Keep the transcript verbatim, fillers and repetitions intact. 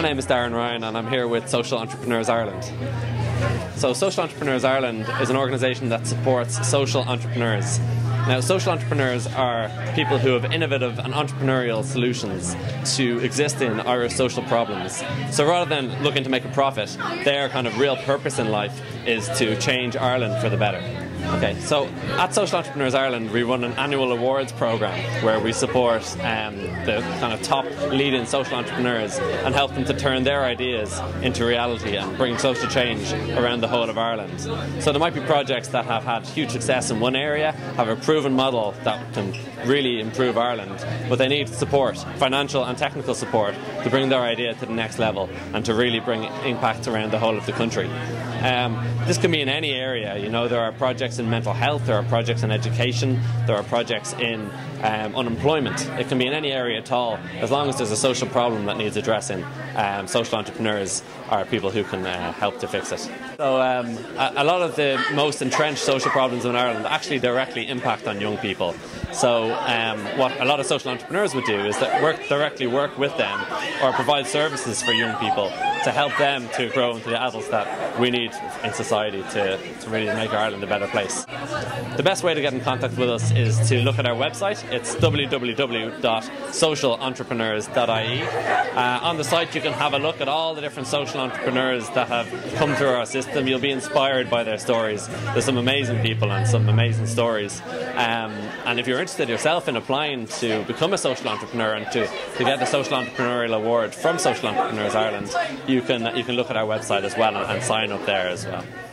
name is Darren Ryan and I'm here with Social Entrepreneurs Ireland. So Social Entrepreneurs Ireland is an organisation that supports social entrepreneurs. Now, social entrepreneurs are people who have innovative and entrepreneurial solutions to existing Irish social problems. So rather than looking to make a profit, their kind of real purpose in life is to change Ireland for the better. Okay, so at Social Entrepreneurs Ireland we run an annual awards programme where we support um, the kind of top leading social entrepreneurs and help them to turn their ideas into reality and bring social change around the whole of Ireland. So there might be projects that have had huge success in one area, have a proven model that can really improve Ireland, but they need support, financial and technical support, to bring their idea to the next level and to really bring impact around the whole of the country. Um, this can be in any area. You know, there are projects in mental health, there are projects in education, there are projects in um, unemployment. It can be in any area at all, as long as there's a social problem that needs addressing. Um, social entrepreneurs are people who can uh, help to fix it. So um, a, a lot of the most entrenched social problems in Ireland actually directly impact on young people. So um, what a lot of social entrepreneurs would do is that work directly work with them or provide services for young people to help them to grow into the adults that we need in society to, to really make Ireland a better place. The best way to get in contact with us is to look at our website. It's w w w dot social entrepreneurs dot i e. Uh, on the site you can have a look at all the different social entrepreneurs that have come through our system. You'll be inspired by their stories. There's some amazing people and some amazing stories. Um, and if you're interested yourself in applying to become a social entrepreneur and to, to get the Social Entrepreneurial Award from Social Entrepreneurs Ireland, you can, you can look at our website as well and, and sign up there as well.